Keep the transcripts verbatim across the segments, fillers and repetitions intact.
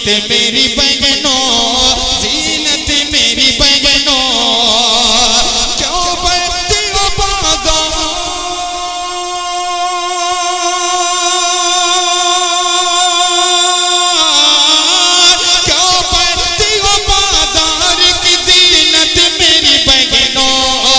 जीनत मेरी बहनों, जीनत मेरी बहनों, क्यों बढ़ती हो बाजार, क्यों बढ़ती हो बाजार की जीनत मेरी बहनों।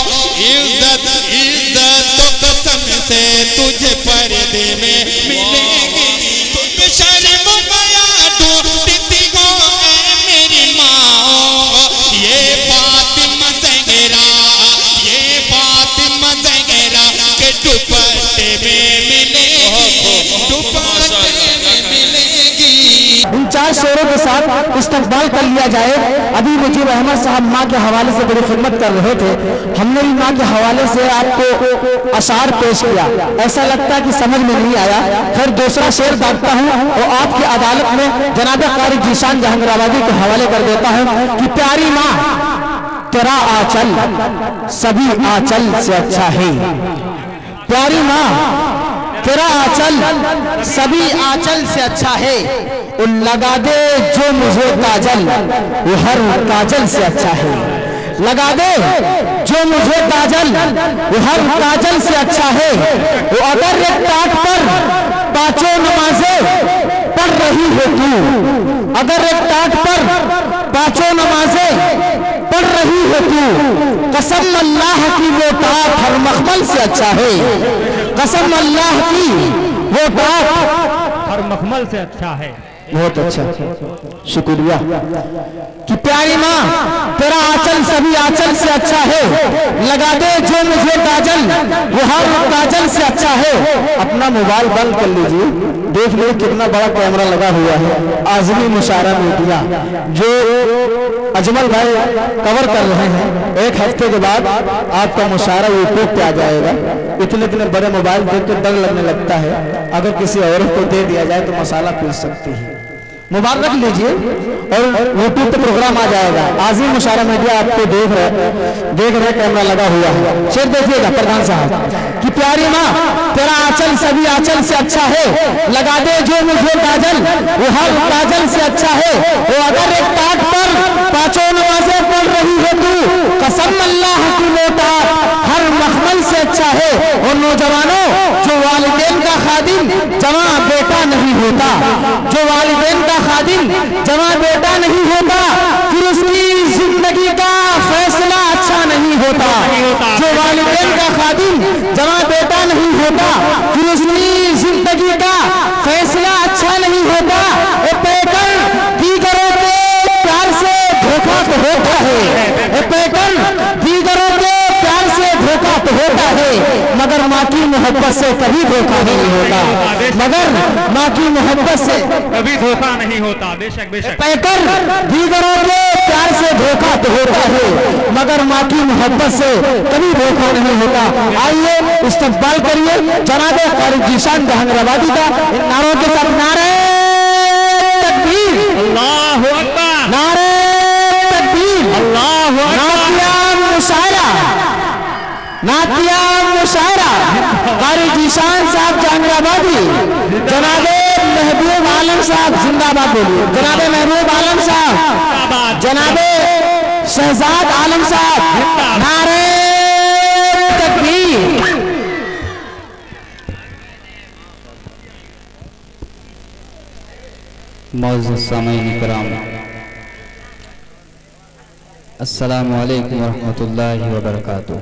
इज्जत इज्जत तो कसम से तुझे पर्दे में मिलेगी, तुम शर्म गया ढूंढती हो मेरी माँ। ये फातिमा ज़हरा, ये फातिमा ज़हरा के दुपट्टे में मिलेगी, दुपट्टे में मिलेगी। इन चार शेरों के साथ इस्तकबाल कर लिया जाए। अभी मुजीब अहमद साहब माँ के हवाले से बड़ी खिदमत कर रहे थे, हमने भी माँ के हवाले से आपको अशार पेश किया, ऐसा लगता है कि समझ में नहीं आया। फिर दूसरा शेर बांटता हूँ और आपकी अदालत में जनाब कारी जीशान जहांगीराबादी के हवाले कर देता हूँ कि प्यारी माँ तेरा आंचल सभी आंचल से अच्छा है। प्यारी माँ तेरा आंचल सभी आंचल से अच्छा है। उन लगा दे जो मुझे काजल, वो हर काजल से अच्छा है। लगा दे जो मुझे काजल, वो हर काजल से अच्छा है। वो अगर एक टाट पर पांचों नमाजें पढ़ रही हो तू, अगर एक टाट पर पांचों नमाजें पढ़ रही हो तू, कसम अल्लाह की वो टाट हर मखमल से अच्छा है। कसम अल्लाह की वो टाट हर मखमल से अच्छा है। बहुत अच्छा, शुक्रिया। कि प्यारी माँ तेरा आंचल सभी आंचल से अच्छा है। लगा दे जो मुझे काजल, वो हर काजल से अच्छा है। अपना मोबाइल बंद कर लीजिए, देख लीजिए कितना बड़ा कैमरा लगा हुआ है। आज़मी मुशायरा मीडिया जो अजमल भाई कवर कर रहे हैं, एक हफ्ते के बाद आपका मुशायरा यूट्यूब पे आ जाएगा। इतने इतने बड़े मोबाइल देख के डर लगने लगता है, अगर किसी औरत को दे दिया जाए तो मसाला पीस सकती है। मोबाइल रख लीजिए और यूट्यूब पे प्रोग्राम आ जाएगा। आज़मी मुशायरा मीडिया आपको देख रहे देख रहे कैमरा लगा हुआ है। शेर देखिएगा प्रधान साहब कि प्यारी माँ तेरा आंचल सभी आंचल से अच्छा है। लगा दे जो मुझे काजल, वो हर काजल से अच्छा है। वो अगर एक टाट पर पांचों नमाजें पढ़ रही है तू, कसम अल्लाह की वो टाट हर मखमल से अच्छा है। और नौजवानों जो वालिदैन का खादिम जवां बेटा नहीं होता, जो वालिदैन का खादिम जवां बेटा नहीं होता, फिर उसकी जिंदगी का फैसला अच्छा नहीं होता। जो वालिदैन का खादिम जवां बेटा नहीं होता, फिर उसकी जिंदगी का फैसला अच्छा नहीं होता। ए पैकर दीगरों के प्यार से धोखा तो होता है, ए पैकर दीगरों के प्यार से धोखा तो होता है, मगर माँ की मोहब्बत से कभी धोखा नहीं होता। मगर माँ की मोहब्बत से कभी धोखा नहीं होता। बेशक बेशक। पैकर दीगरों के प्यार से धोखा तो होता है, मगर माँ की मोहब्बत से कभी धोखा नहीं होता। आइए इस्तकबाल करिए जनाब कारी जीशान जहांगीराबादी का इन नारों के साथ। नारे तकबीर, अल्लाहु अकबर, नारे तकबीर, अल्लाहु अकबर। नातिया मुशायरा, नातिया मुशायरा कारी जीशान साहब जहांगीराबादी। जनाबे महबूब आलम साहब जिंदाबाद बोलिए। जनाबे महबूब आलम साहब, जनाबे शहजाद आलम साहब, नारे तकबीर। मौजूद सामईन किराम, अस्सलामु अलैकुम वरहमतुल्लाहि वबरकातुह।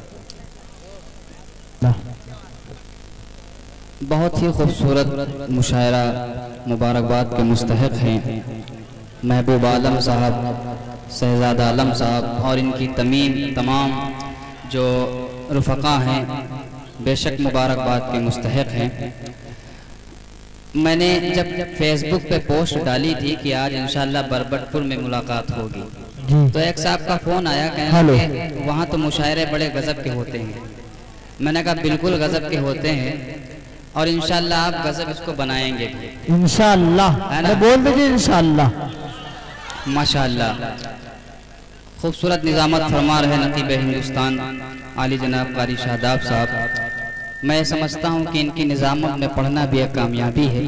बहुत ही खूबसूरत मुशायरा मुबारकबाद के मुस्तहिक हैं महबूब आलम साहब, शहजाद आलम साहब और इनकी तमीम तमाम जो रुफ़क़ा हैं, बेशक मुबारकबाद के मुस्तहिक हैं। मैंने जब फेसबुक पे पोस्ट डाली थी कि आज इंशाअल्लाह बरबटपुर में मुलाकात होगी, तो एक साहब का फ़ोन आया कहने कि वहाँ तो मुशायरे बड़े गज़ब के होते हैं। मैंने कहा बिल्कुल गज़ब के होते हैं और इंशाअल्लाह आप गज़ब इसको बनाएंगे इंशाअल्लाह, है ना? बोल दीजिए इंशाअल्लाह। माशाअल्लाह खूबसूरत निज़ामत फरमा रहे नकीब हिंदुस्तान आली जनाब कारी शादाब साहब। मैं समझता हूँ कि इनकी निज़ामत में पढ़ना भी एक कामयाबी है।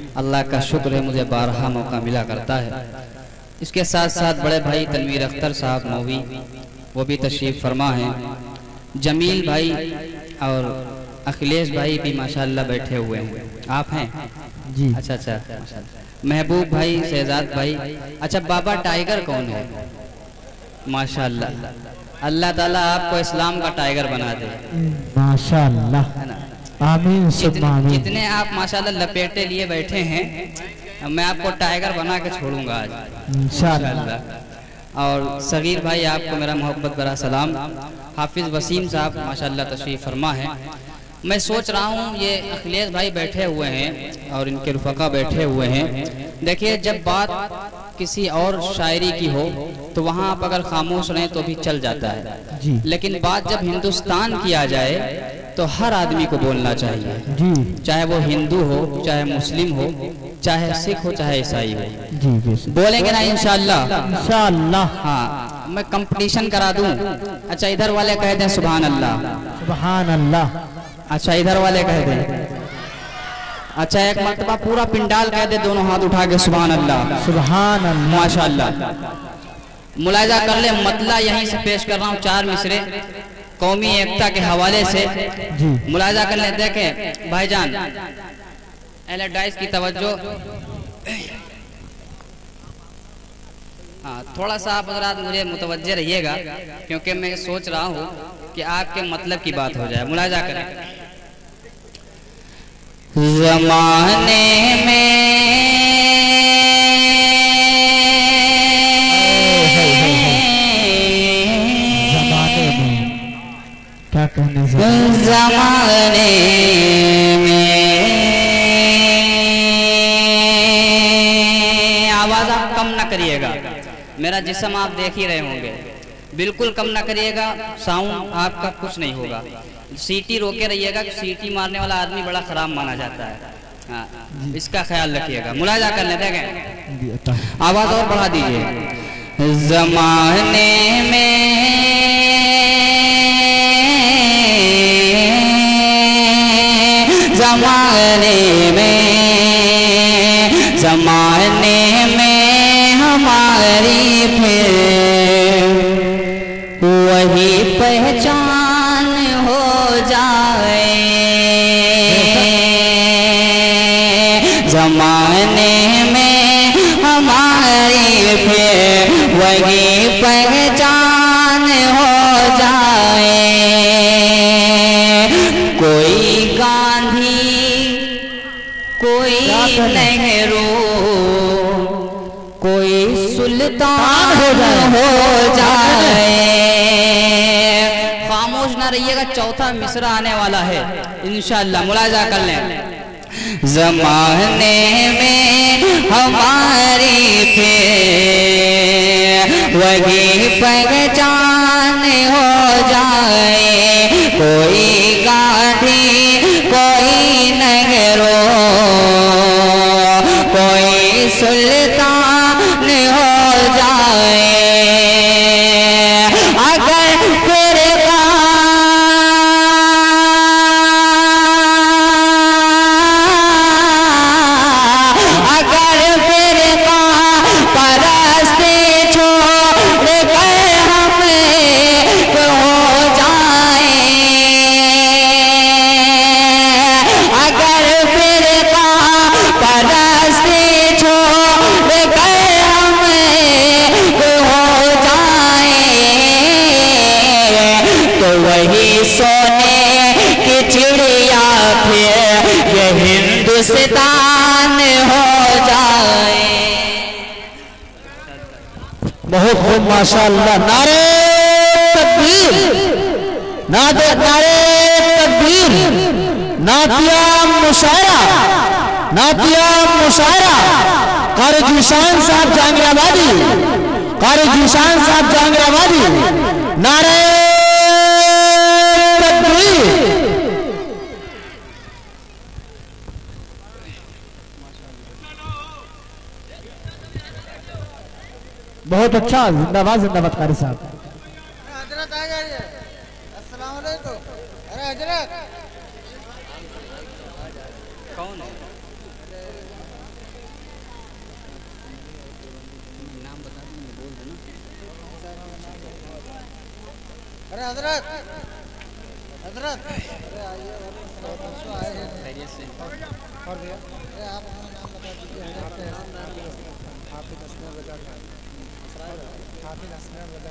अल्लाह का शुक्र है मुझे बारहा मौका मिला करता है। इसके साथ साथ बड़े भाई तनवीर अख्तर साहब मौवी वो भी तशरीफ़ फरमा हैं। जमील भाई और अखिलेश भाई भी माशाल्लाह बैठे हुए हैं। आप हैं जी। अच्छा अच्छा। महबूब भाई, शहजाद भाई। अच्छा, बाबा टाइगर कौन है? माशाल्लाह, अल्लाह ताला आपको इस्लाम का टाइगर बना दे। माशाल्लाह, है ना? आमीन जितने, आमीन। जितने आप माशाल्लाह लपेटे लिए बैठे हैं, मैं आपको टाइगर बना के छोड़ूंगा आज इंशाअल्लाह। और सगीर भाई, आपको मेरा मोहब्बत भरा सलाम। हाफिज़ वसीम साहब माशाल्लाह तशरीफ़ फरमा है। मैं सोच रहा हूँ ये अखिलेश भाई बैठे हुए हैं और इनके रुफ़क़ा बैठे हुए हैं। देखिए, जब बात किसी और शायरी की हो तो वहाँ आप अगर खामोश रहें तो भी चल जाता है जी। लेकिन बात जब हिंदुस्तान की आ जाए तो हर आदमी को बोलना चाहिए जी। चाहे वो हिंदू हो, चाहे मुस्लिम हो, चाहे सिख हो, चाहे ईसाई हो। जी बेशक। बोलेंगे ना इंशाअल्लाह? इंशाअल्लाह। हाँ, मैं कंपटीशन करा दूं। अच्छा, इधर वाले कह दें सुभान अल्लाह। सुभान अल्लाह। अच्छा, इधर वाले कह दें। अच्छा, एक मर्तबा पूरा पिंडाल कह दे दोनों हाथ उठा के सुभान अल्लाह। सुभान अल्लाह। माशाअल्लाह। मुलाहिजा कर ले, मतला यहीं से पेश कर रहा हूँ चार मिसरे कौमी एकता के हवाले से। जी। मुलाहिजा कर ले। देखें भाईजान, अहले डाइस की तवज्जो। हाँ, थोड़ा सा आप हज़रात मुझे मुतवज्जे रहिएगा क्योंकि मैं सोच रहा हूँ कि आपके मतलब की बात हो जाए। मुलाहिजा करें। ज़माने में ज़माने में क्या कहने ज़माने में आवाज़ आप कम ना करिएगा। मेरा जिस्म आप देख ही रहे होंगे, बिल्कुल कम ना करिएगा। साउंड आपका कुछ नहीं होगा। सीटी रोके रहिएगा, सीटी मारने वाला आदमी बड़ा खराब माना जाता है। हाँ, इसका ख्याल रखिएगा। मुलाहिजा करने देंगे, आवाज़ और बढ़ा दीजिए। ज़माने में ज़माने में ज़माने में हमारी फिर वही पहचान हो जाए। ज़माने में हमारी फिर वही पहचान हो जाए। कोई गांधी, कोई नेहरू, कोई सुल्तान हो जाए। खामोश ना रहिएगा, चौथा मिसरा आने वाला है इंशाअल्लाह। मुलाहिजा कर लें। ज़माने में हमारी फिर वही पहचान हो जाए। कोई गांधी, कोई नेहरू, कोई सुल्तान हो जाए। अगर फिरका अगर फिरका परस्ती छोड़ कर हमें हो जाए। अगर फिरका परस्ती छोड़ कर हमें हो जाए तो वही सोने की चिड़िया फिर ये हिंदुस्तान हो जाए। बहुत खूब माशाअल्लाह। नारे तकबीर, नारे नारे तकबीर। नातिया मुशायरा, नातिया मुशायरा। कारी जीशान साहब जहांगीराबादी, कारी जीशान साहब जहांगीराबादी। नारे तकबीर। बहुत अच्छा, जिंदाबाद जिंदाबाद कारी साहब। हजरत आ जाइए। अस्सलाम वालेकुम। अरे हजरत कौन है? अरे हजरत हजरत अरे आइए परसों आए हैं खैरियत से और भैया अरे आप अपना नाम बता दीजिए हजरत से हाफिज असलम रजा खान हाफिज असलम रजा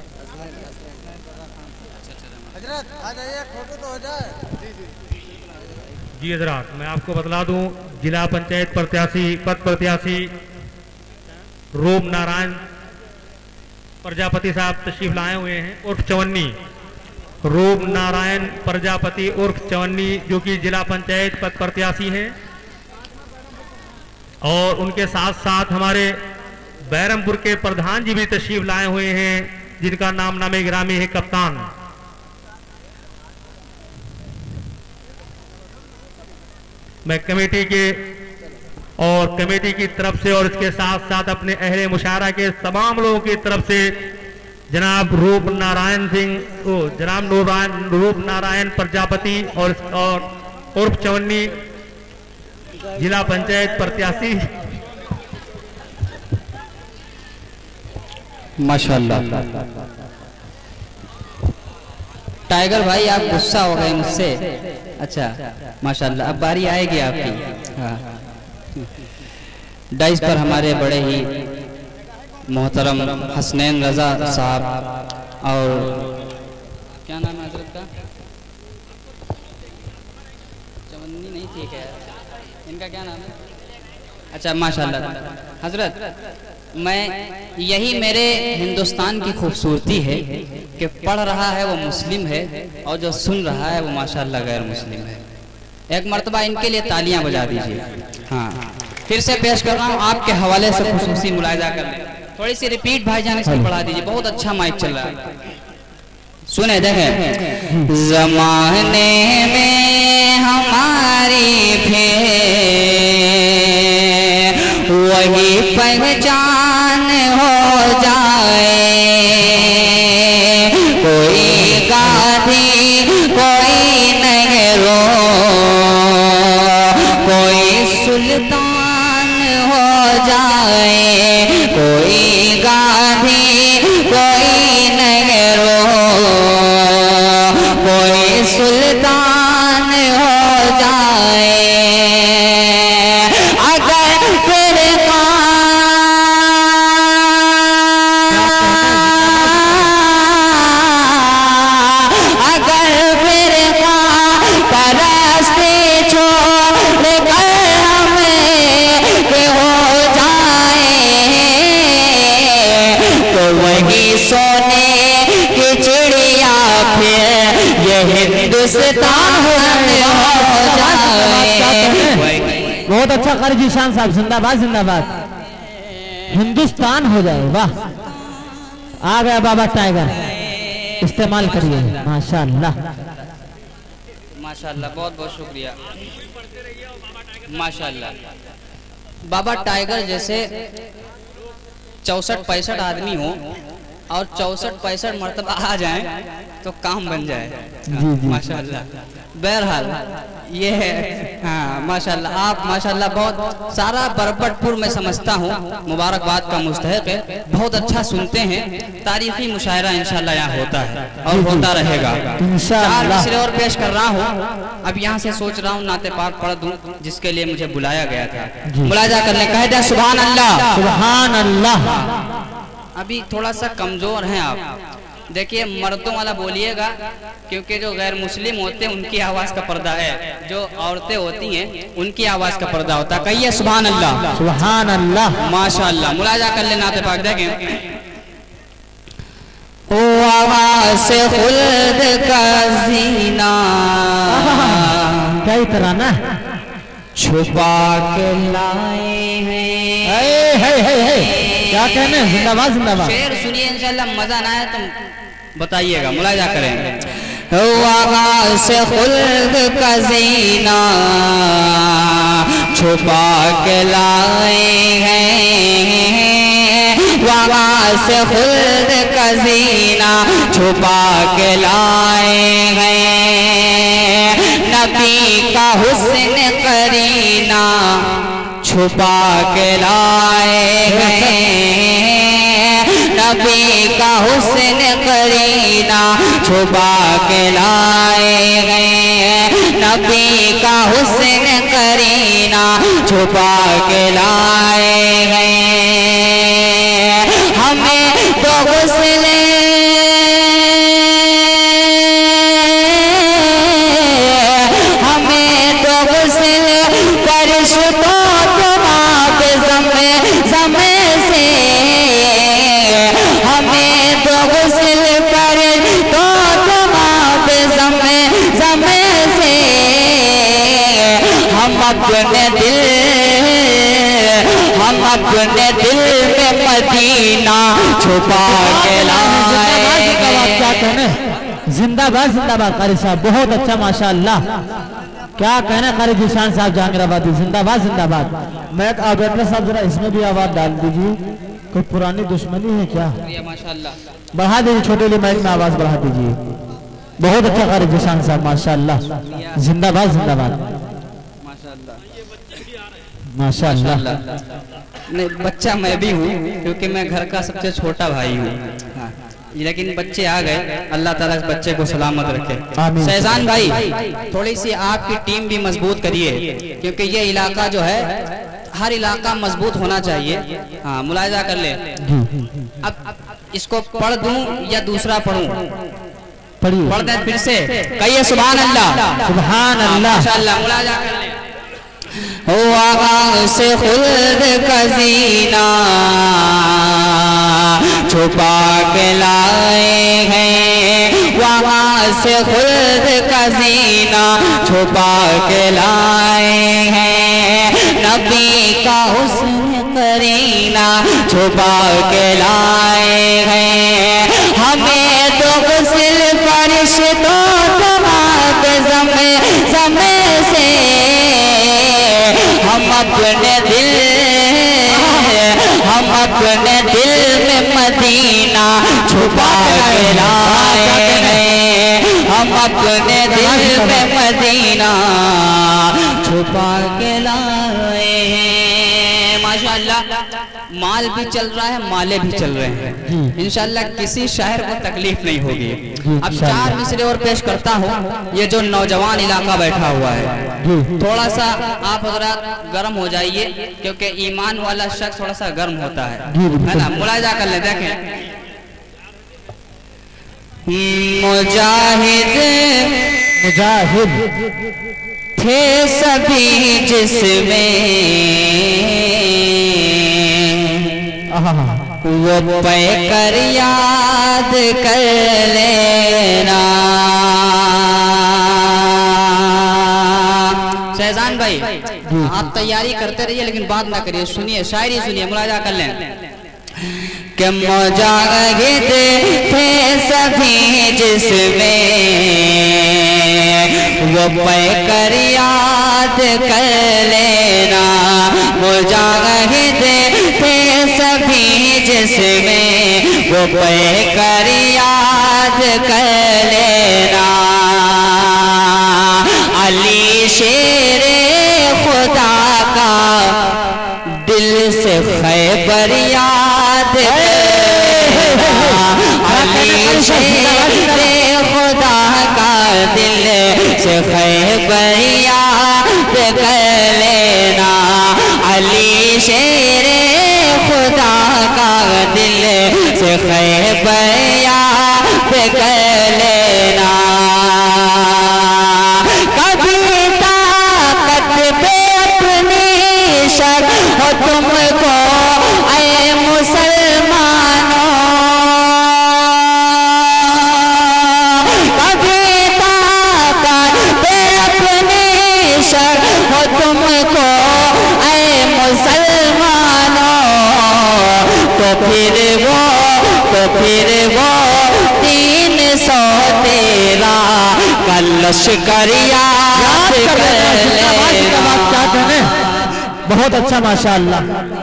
हजरत आ जाइए फोटो तो हो जाए। जी जी जी हजरात, मैं आपको बतला दूं, जिला पंचायत प्रत्याशी पद प्रत्याशी रूप नारायण प्रजापति साहब तशरीफ लाए हुए हैं उर्फ चवन्नी। रूप नारायण प्रजापति उर्फ चवन्नी जो कि जिला पंचायत पद प्रत्याशी हैं, और उनके साथ साथ हमारे बैरमपुर के प्रधान जी भी तशरीफ लाए हुए हैं, जिनका नाम नामे गिरामी है कप्तान। मैं कमेटी के और कमेटी की तरफ से और इसके साथ साथ अपने अहले मुशायरा के तमाम लोगों की तरफ से जनाब रूप नारायण सिंह ओ जनाब नारायण रूप नारायण प्रजापति और और उर्फ चवन्नी जिला पंचायत प्रत्याशी माशाल्लाह। टाइगर भाई आप गुस्सा हो गए मुझसे? अच्छा माशाल्लाह, अब बारी आएगी आपकी। हाँ, डाइस पर हमारे बड़े ही मोहतरम हसनैन रजा साहब और क्या नाम है हजरत का? चवन्नी नहीं, ठीक है, इनका क्या नाम है? अच्छा माशाल्लाह हजरत, मैं यही मेरे हिंदुस्तान की खूबसूरती है कि पढ़ रहा है वो मुस्लिम है और जो सुन रहा है वो माशाल्लाह गैर मुस्लिम है। एक मर्तबा इनके लिए तालियां बजा दीजिए। हाँ, फिर से पेश कर रहा हूँ आपके हवाले से खुसूसी मुलाहिजा कर लें। थोड़ी सी रिपीट भाईजान इसमें बढ़ा दीजिए, बहुत अच्छा माइक चल रहा है। सुने देखें, जमाने में हमारी वही पहचान हो जाए, कोई गाधी कोई नेहरू कोई सुल्तान हो जाए, कोई गाधी कोई नेहरू कोई सुल्तान हो जाए, बहुत अच्छा कारी जीशान साहब, जिंदाबाद जिंदाबाद, हिंदुस्तान हो जाए। वाह, आ गया बाबा टाइगर, इस्तेमाल करिए। माशाल्लाह माशाल्लाह, बहुत बहुत शुक्रिया माशाल्लाह। बाबा टाइगर जैसे चौसठ पैंसठ आदमी हो और चौसठ पैंसठ मरतबा आ जाए तो काम बन जाए। माशाल्लाह, बहरहाल ये है। हाँ माशाल्लाह, आप माशाल्लाह बहुत सारा बरबटपुर में समझता हूँ मुबारकबाद का मुस्तहिक है, बहुत अच्छा सुनते हैं। तारीखी मुशायरा इंशाल्लाह यहाँ होता है और होता रहेगा इंशाल्लाह। सिरे और पेश कर रहा हूँ, अब यहाँ से सोच रहा हूँ नाते पाक पढ़ दूँ जिसके लिए मुझे बुलाया गया था। मुलाजा करने कह दे सुभान अल्लाह सुभान अल्लाह। अभी थोड़ा सा कमजोर हैं आप, देखिए मर्दों वाला बोलिएगा क्योंकि जो गैर मुस्लिम होते हैं उनकी आवाज का पर्दा है, जो औरतें होती हैं उनकी आवाज का पर्दा होता है। कहिए सुभान अल्लाह सुभान अल्लाह माशाल्लाह। मुलाजा कर लेना नाते पाक देखें। ओ आवाज से खुल्द का जीना कई तरह ना छुपा के लाए हैं। क्या कहने, जिंदाबाद जिंदाबाद। शेर सुनिए इंशाल्लाह, मजा ना आए तो बताइएगा, मुलाजा करें। आवाज से खुल्द का जीना छुपा के लाए हैं, आवाज से खुल्द का जीना छुपा के लाए हैं, नबी का हुस्न करीना छुपा के लाए हैं, नबी का हुस्न करीना छुपा के लाए गए नबी का हुस्न करीना छुपा के लाए गए हमें तो गुस्ले हमें तो गुस्ले परिशुतो तुम्हारे जमे जमे से हमें तो गुस्ल पर तो तुम्हारे जमे जमे से हम अपने दिल हम अपने दिल में मदीना छुपा के लाए क्या कहने जिंदाबाद जिंदाबाद कारी साहब, बहुत अच्छा माशाअल्लाह। क्या कहना कारी जिशान साहब जहांगीराबादी, जिंदाबाद जिंदाबाद। मैं आबेदर साहब जरा इसमें भी आवाज डाल दीजिए, कोई पुरानी दुश्मनी है क्या? माशाअल्लाह बढ़ा दीजिए, छोटे लिए माइक में आवाज बढ़ा दीजिए। बहुत अच्छा कारी जिशान साहब माशाअल्लाह, जिंदाबाद जिंदाबाद माशाअल्लाह। नहीं बच्चा मैं भी हूँ क्योंकि मैं घर का सबसे छोटा भाई हूँ, हाँ। लेकिन बच्चे आ गए, अल्लाह ताला इस बच्चे को सलामत रखे। शहजान भाई थोड़ी सी आपकी टीम भी मजबूत करिए क्योंकि ये इलाका जो है हर इलाका मजबूत होना चाहिए। हाँ मुलायजा कर ले। अब इसको पढ़ दूं या दूसरा पढ़ूं? पढ़िए, पढ़ दें फिर से, कहिए सुभान अल्लाह सुभान अल्लाह। माशाअल्लाह मुलायजा कर ले। वहाँ से खुल्द का ज़ीना छुपा के लाए हैं वहाँ से खुल्द का ज़ीना छुपा के लाए हैं नबी का हुस्न करीना छुपा के लाए हैं हमें तो गुस्ल फरिश्तों तुम्हारे ज़मे ज़मे से हम अपने दिल हम अपने दिल में मदीना छुपा के लाए हैं हम अपने दिल में मदीना छुपा के लाए हैं। माशाअल्लाह माल भी चल रहा है, माले भी चल रहे हैं। इंशाअल्लाह किसी शायर को तकलीफ नहीं होगी। अब चार मिसरे और पेश करता हूँ। ये जो नौजवान इलाका बैठा हुआ है थोड़ा सा आप हजरात गर्म हो जाइए क्योंकि ईमान वाला शख्स थोड़ा सा गर्म होता है, है ना? मुलायजा कर ले, देखें। मुजाहिद मुजाहिद थे सभी जिसमें वो पे कर याद कर लेना। शहजान भाई आप तैयारी करते रहिए लेकिन बात ना करिए, सुनिए शायरी सुनिए, मुलायजा कर लें। कि मुजाहिद थे सभी जिसमें वो पे कर याद कर लेना। मुजाहिद थे सभी जिसमें वो पे कर याद कर लेना। अली शेरे खुदा का दिल से खैबर याद अली शेरे खुदा का दिल से खैबर याद कर लेना। अली शेरे खुदा का दिल से खैबर याद कर लेना। कभी ताकत पे अपनी शक हो तुमको ऐ मुसलमानों। कभी ताकत पे अपनी शक हो तुमको ऐ मुसलमानों। तो फिर वो तो फिर वो तीन सौ तेरा का लश्कर याद कर लेना। बहुत अच्छा माशाअल्लाह।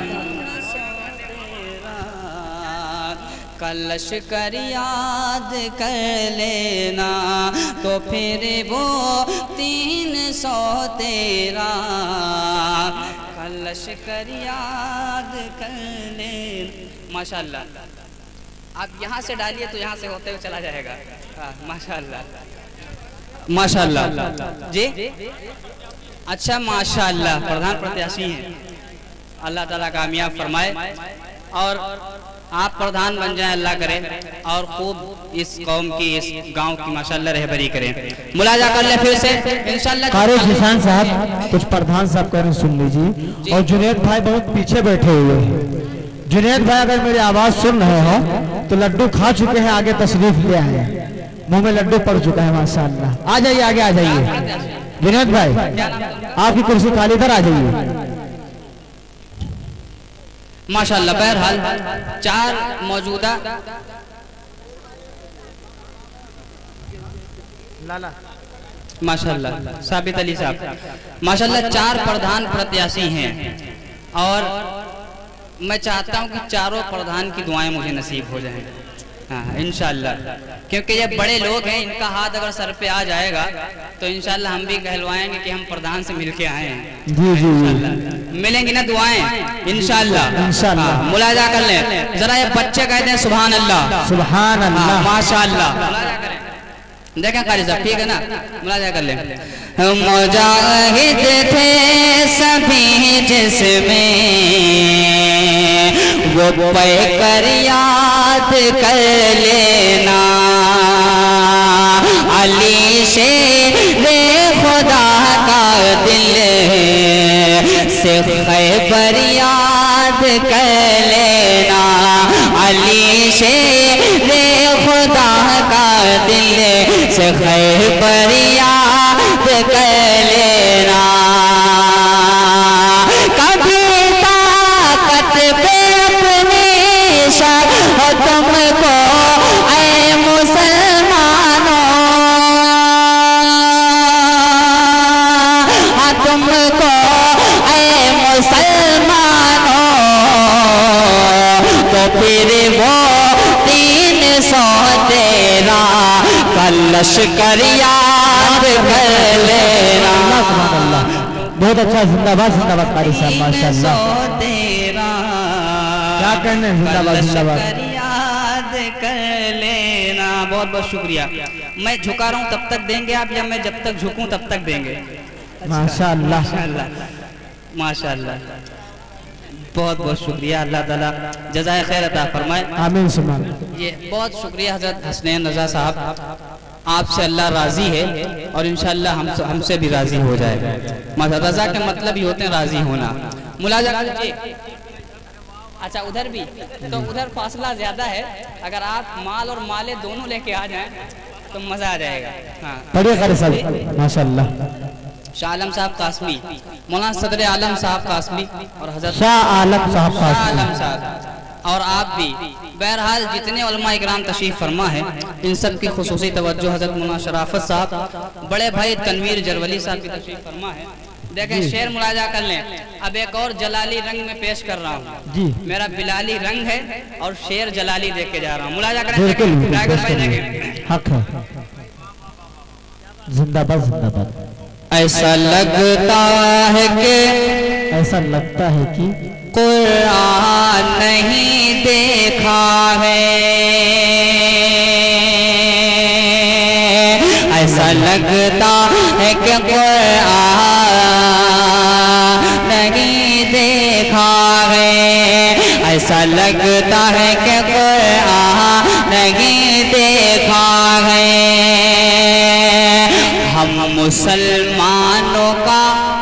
कलश कर याद कर लेना तो फिर वो तीन सौ तेरा कलश कर याद कर लेना। माशाअल्लाह आप यहाँ से डालिए तो यहाँ से होते हुए चला जाएगा। माशाल्लाह माशाल्लाह जी, अच्छा माशाल्लाह प्रधान प्रत्याशी हैं, अल्लाह ताला कामयाब फरमाए और आप प्रधान बन जाएं, अल्लाह करे और खूब इस कौम की इस गांव की माशाल्लाह रहबरी करें। मुलाजा कर ले फिर से इंशाल्लाह। कारी जिशान साहब कुछ प्रधान साहब कह रहे हैं, सुन लीजिए। और जुनेद भाई बहुत पीछे बैठे हुए हैं। जुनेद भाई अगर मेरी आवाज सुन रहे हो तो लड्डू खा चुके हैं, आगे तशरीफ ले आए, मुंह में लड्डू पड़ चुका है माशाल्लाह। आ जाइए आगे आ जाइए जुनेद भाई, आपकी कुर्सी खाली, इधर आ जाइए। माशाल्लाह बहरहाल चार मौजूदा माशाल्लाह साबित अली साहब माशाल्लाह चार प्रधान प्रत्याशी हैं और मैं चाहता हूं कि चारों प्रधान की दुआएं मुझे नसीब हो जाएं। हाँ इंशाल्लाह, क्योंकि ये बड़े लोग हैं, इनका हाथ अगर सर पे आ जाएगा तो इंशाल्लाह हम भी कहलवाएंगे कि हम प्रधान से मिलके आए हैं। जी जी मिलेंगी ना दुआएं इंशाल्लाह इंशाल्लाह। मुलाजा कर लें जरा, ये बच्चे कहते हैं सुभान अल्लाह सुभान अल्लाह माशाल्लाह। देखें कारी साहब ठीक है ना, मुलाजा कर लें। मुजाहिद थे सभी जिसमें वो पैकर याद कर लेना, अली शेरे खुदा का दिल से खैबर याद कर लेना, अली शेरे खुदा का दिल से खैबर याद कर लेना। कभी ताकत पे अपनी शर हो तुमको ऐ मुसलमानों, हाँ तुमको ऐ मुसलमानों, तो फिर वो तीन सौ तेरा लश्कर याद कर लेना। बहुत अच्छा, जिंदाबाद जिंदाबाद कारी साहब माशाल्लाह। क्या कहने, जिंदाबाद जिंदाबाद याद कर लेना। बहुत बहुत शुक्रिया। मैं झुका रहा हूँ तब तक देंगे आप, या मैं जब तक झुकूं तब तक देंगे? माशाल्लाह माशाल्लाह बहुत बहुत शुक्रिया, अल्लाह ताला जज़ाए खैर अता फरमाए। आमीन सुमान। ये बहुत शुक्रिया हज़रत हसनैन रज़ा साहब, आपसे अल्लाह राजी है और इंशाअल्लाह हम हमसे भी राजी हो जाएगा। माशाअल्लाह रज़ा के मतलब ही होते हैं राजी होना। मुलाजा कीजिए। अच्छा उधर भी तो उधर फासला ज्यादा है, अगर आप माल और माले दोनों लेके आ जाएं तो मजा आ जाएगा। हाँ बढ़िया कारी साहब माशाल्लाह। शाह आलम साहब कासमी, मौलाना सदर आलम साहब कासमी और हजरत शाह आलम साहब आलम साहब और आप भी। बहरहाल जितने उलमा इकराम तशरीफ फरमा है इन सब की खुसूसी तवज्जो हजरत मौलाना शराफत साहब, बड़े भाई तनवीर जरवली साहब की तशरीफ फरमा है। देखें शेर मुलाजा कर लें। अब एक और जलाली रंग में पेश कर रहा हूँ जी, मेरा बिलाली रंग है और शेर जलाली देख के जा रहा हूँ। मुलाजा करें। हक है। जिंदाबाद जिंदाबाद। ऐसा लगता है कि ऐसा लगता है कि कुरान नहीं देखा है, ऐसा लगता है कि कुरान नहीं देखा है, ऐसा लगता है कि कुरान नहीं देखा है। हम मुसलमानों का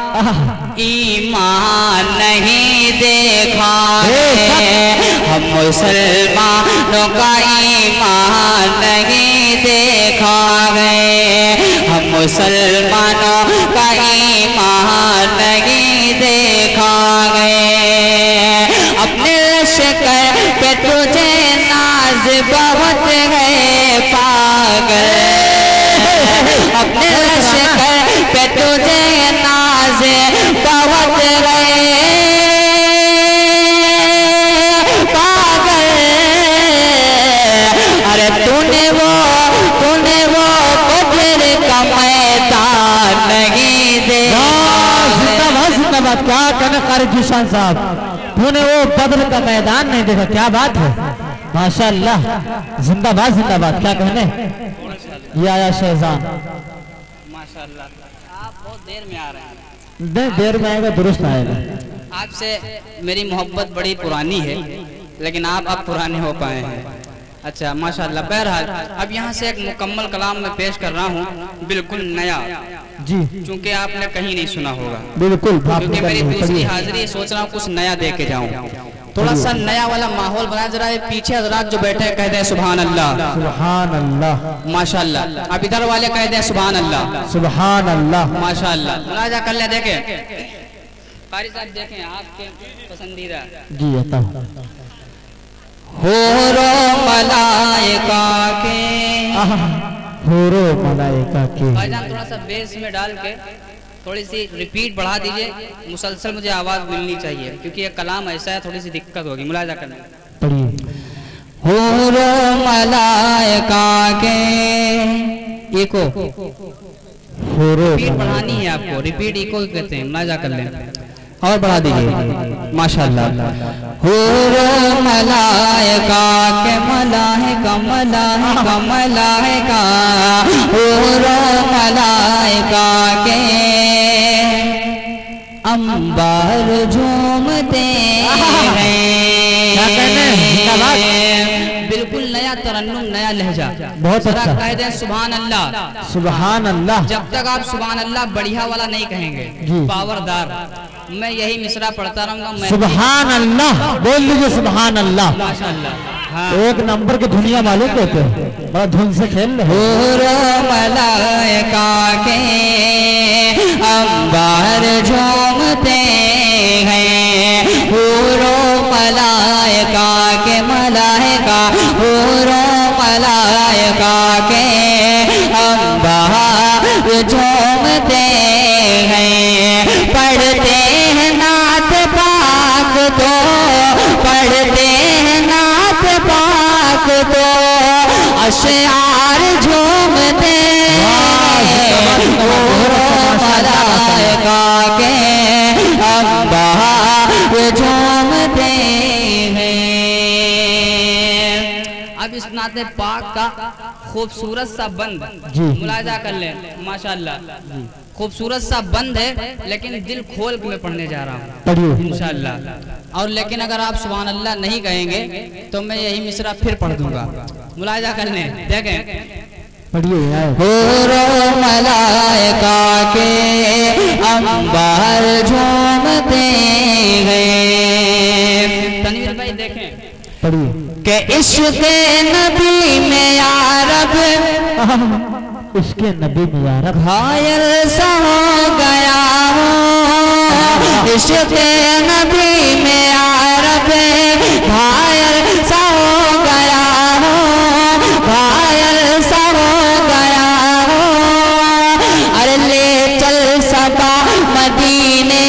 ईमान नहीं देखा है, हम मुसलमानों का ईमान नहीं देखा है, हम मुसलमानों का ईमान नहीं देखा है। अपने लश्कर पे तुझे नाज बहुत है पागल, अपने लश्कर पे तुझे नाज बहुत गए पागल, अरे तूने वो तूने वो कुफर का मैदान नहीं देखा। जिंदाबाद जिंदाबाद। क्या कहना कारी जिशान साहब, तूने वो बदर का मैदान नहीं देखा, क्या बात है। माशाअल्लाह, जिंदाबाद जिंदाबाद। क्या कहने, ये आया शहजान। माशाअल्लाह, आप बहुत देर में आ रहे हैं। नहीं, देर में आएगा, दुरुस्त आएगा। आपसे मेरी मोहब्बत बड़ी पुरानी है, लेकिन आप अब पुराने हो पाए हैं। अच्छा माशाअल्लाह। बहरहाल अब यहाँ से एक मुकम्मल कलाम मैं पेश कर रहा हूँ, बिल्कुल नया जी, क्योंकि आपने कहीं नहीं सुना होगा। बिल्कुल, क्योंकि मेरी दूसरी हाजिरी सोच रहा हूँ कुछ नया दे के जाऊँ, थोड़ा सा नया वाला माहौल बना। जरा ये पीछे हजरात जो बैठे हैं कह दें सुभान अल्लाह, सुभान अल्लाह, माशाअल्लाह। अब इधर वाले कह दें सुभान अल्लाह, सुभान अल्लाह, माशाअल्लाह। मुलाजा कर ले, देखें कारी साहब, देखें आपके पसंदीदा जी अता होरो मलाइका के, होरो मलाइका के। भाईजान थोड़ा सा बेस में डाल के थोड़ी सी रिपीट बढ़ा दीजिए, मुसलसल मुझे आवाज मिलनी चाहिए, क्योंकि ये कलाम ऐसा है थोड़ी सी दिक्कत होगी। मुलाजा करना, पढ़िए। होरो मलाइका के, इको होरो रिपीट बढ़ानी है आपको, रिपीट इको कहते हैं। मुलाजा कर लें और बढ़ा दीजिए, माशाअल्लाह। होरो मलाइका के, मलाइका मलाइका मलाइका, होरो मलाइका के अंबर झूमते हैं। बिल्कुल नया तरन्नुम, नया लहजा, बहुत अच्छा। कह दें सुभान अल्लाह, सुभान अल्लाह। जब तक आप सुभान अल्लाह बढ़िया वाला नहीं कहेंगे, पावरदार, मैं यही मिसरा पढ़ता रहूंगा। सुभान अल्लाह बोल लीजिए, सुभान अल्लाह, माशाअल्लाह। हाँ। एक नंबर की दुनिया मालूम देते हैं, बड़ा धुन से खेल रहे। होरो मलाइका के अंबर झूमते हैं, होरो मलाइका के, मलाइका होरो मलाइका के अंबर झूमते हैं। पढ़ते हैं नात पाक तो, पढ़ते हैं नात पाक तो, अशआर झूमते हैं, मलाइका के अंबर झूमते हैं। अब इस नाते पाक का खूबसूरत सा बंद मुलाजा कर ले, माशाअल्लाह। खूबसूरत सा बंद है, लेकिन दिल खोल के मैं पढ़ने जा रहा हूँ इंशाअल्लाह। और लेकिन अगर आप सुभान अल्लाह नहीं कहेंगे तो मैं यही मिसरा फिर पढ़ दूंगा। मुलाजा कर लें, देखें पढ़िए। होरो मलाइका के अंबर झूमते हैं। तनवीर भाई देखें, पढ़िए। के इश्क़ नबी में या रब, इसके नबी में या रब घायल सा हो गया हूँ, इश्क़ नबी में या रब घायल सा हो गया हूँ, घायल सा हो गया हूँ। अरे ले चल सबा मदीने,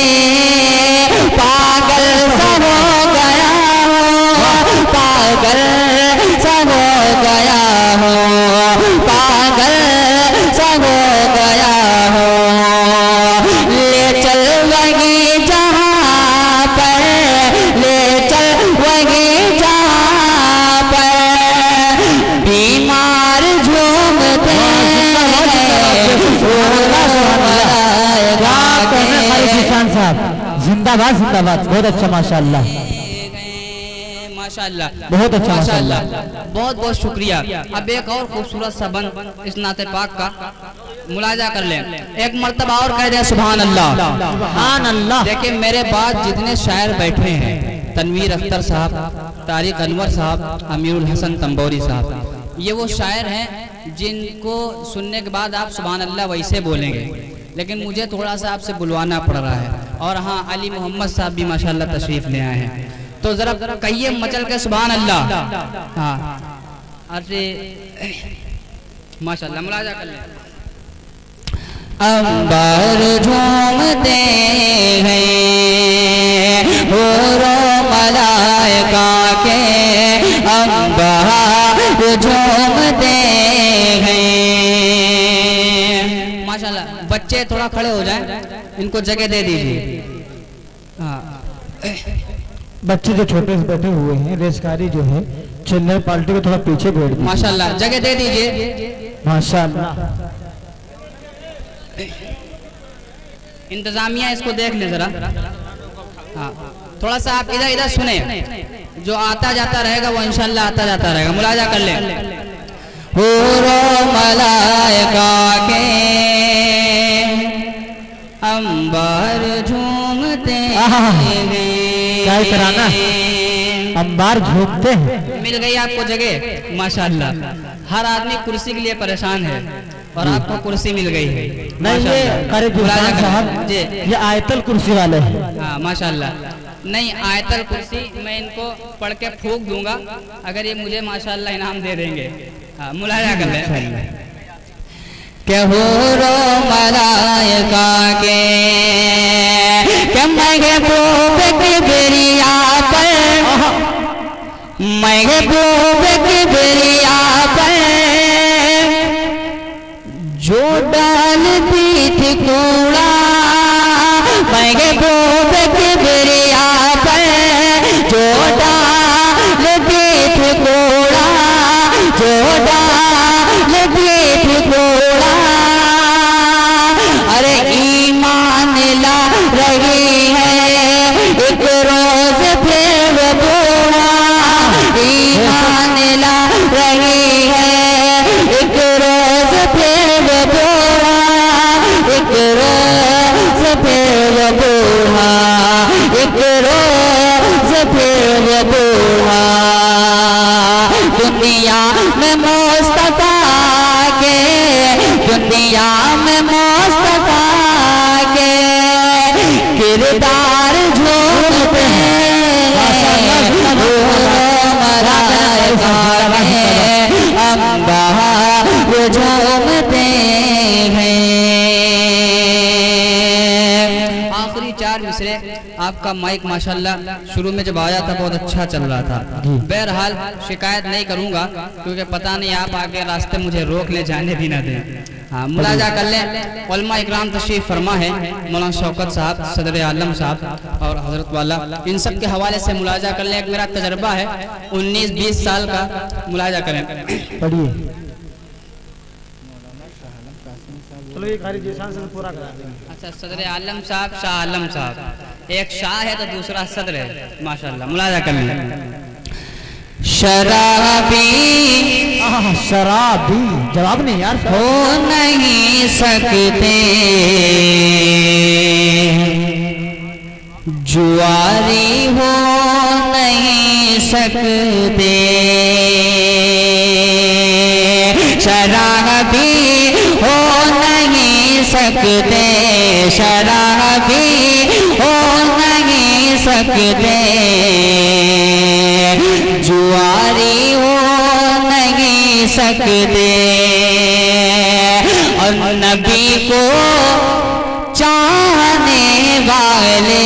पागल सा हो गया हूँ, पागल सा हो गया हूँ, पागल सा हो गया हूँ। ले चल वही जहाँ पर, ले चल वही जहाँ पर बीमार झूमते साहब। जिंदाबाद जिंदाबाद, बहुत अच्छा माशाअल्लाह, माशाअल्लाह, बहुत अच्छा माशाअल्लाह, बहुत बहुत शुक्रिया। अब एक और खूबसूरत सा बंद इस नाते पाक का मुलाजा कर लें, एक मर्तबा और कह दें सुभान अल्लाह, सुभान अल्लाह। देखिए मेरे बाद जितने शायर बैठे हैं, तनवीर अख्तर साहब, तारिक अनवर साहब, अमीरुल हसन तंबोरी साहब, ये वो शायर हैं जिनको सुनने के बाद आप सुभान अल्लाह वैसे बोलेंगे, लेकिन मुझे थोड़ा सा आपसे बुलवाना पड़ रहा है। और हाँ, अली मोहम्मद साहब भी माशाअल्लाह तशरीफ ले आए हैं, तो जरा कहिए मचल के सुभान अल्लाह। हाँ, अरे माशाअल्लाह, मुलाजा कर लें। अंबर झूमते हैं, होरो मलाइका के अंबर झूमते हैं। माशाअल्लाह, बच्चे थोड़ा खड़े हो जाएं, इनको जगह दे दीजिए। हाँ, बच्चे जो छोटे से बैठे हुए हैं, रेसकारी जो है चिल्लर पार्टी को थोड़ा पीछे बैठ दीजिए। माशाल्लाह, जगह दे दीजिए। माशाल्लाह। इंतजामिया इसको देख ले जरा। हाँ, थोड़ा सा आप इधर इधर सुने, जो आता जाता रहेगा वो इंशाल्लाह आता जाता रहेगा, मुलाजा कर ले। हुरो मलाइका के अंबार झूमते क्या कराना, अंबार झूमते हैं। मिल गई आपको जगह माशाल्लाह। हर आदमी कुर्सी के लिए परेशान है और आपको कुर्सी मिल गई है। नहीं ये करे गुलजार साहब जी, ये आयतल कुर्सी वाले हैं। हाँ माशाल्लाह। नहीं आयतल कुर्सी मैं इनको पढ़ के फूंक दूंगा अगर ये मुझे माशाल्लाह इनाम दे देंगे। हाँ मुलाजा कर ले। के हुरो मलाइका के के महबूब की बिरिया पर, महबूब की बिरिया पर जो डालती थी कूड़ा, महबूब की बिरिया पर जो डालती थी कूड़ा, जो डालती थी कूड़ा, अरे ईमान ला रही है एक रोज फिर बूढ़ा, ईमान ला रही है एक रोज फिर बूढ़ा, एक रोज फिर बूढ़ा, एक रोज फिर बूढ़ा। दुनिया में मुस्तफा के, दुनिया में मुस्तफा के किरदार झूमते अंबार झूमते हैं। आखिरी चार मिसरे आपका माइक माशाल्लाह शुरू में जब आया था बहुत अच्छा चल रहा था। बहरहाल शिकायत नहीं करूंगा क्योंकि पता नहीं आप आगे रास्ते मुझे रोक ले जाने भी ना दें। हाँ मुलाजा कर लें। उलमा इकराम तशरीफ फरमा है, मौलाना शौकत साहब, सदर आलम साहब और हजरत वाला, इन सब के हवाले से मुलाजा कर लें। एक मेरा तजर्बा है उन्नीस बीस साल का, मुलाजा करें। पढ़िए। चलो एक खाली जीशान से पूरा करा देंगे। अच्छा सदर आलम साहब, शाह आलम साहब, एक शाह है तो दूसरा सदर है माशाल्लाह, मुलाजा कर लें। शराबी शराबी जवाब नहीं यार, हो नहीं सकते जुआरी हो नहीं सकते, शराबी हो नहीं सकते, शराबी हो नहीं सकते जुआरी हो नहीं सकते। और नबी को चाहने वाले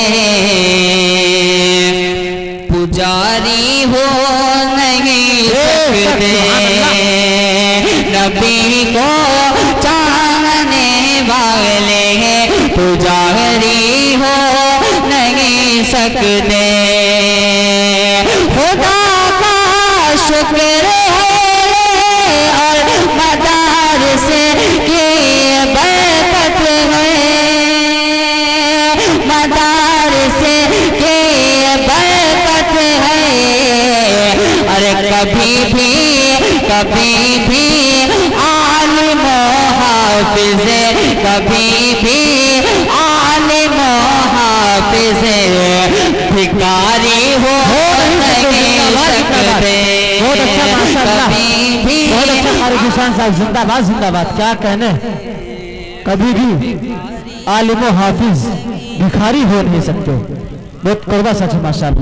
पुजारी हो नहीं सकते, नबी को चाहने वाले पुजारी हो नहीं सकते। खुदा शुक्र है और मदार से ये बरकत है, मदार से ये बरकत है। अरे कभी भी कभी भी आलिम हाफिज, कभी भी आलिम हाफिज भिखारी हो नहीं सकते। बहुत अच्छा माशाल्लाह, बहुत अच्छा हमारे किसान साहब, जिंदाबाद जिंदाबाद। क्या कहने, कभी भी आलिम हाफिज भिखारी हो नहीं सकते। बहुत कड़वा सच माशाल्लाह।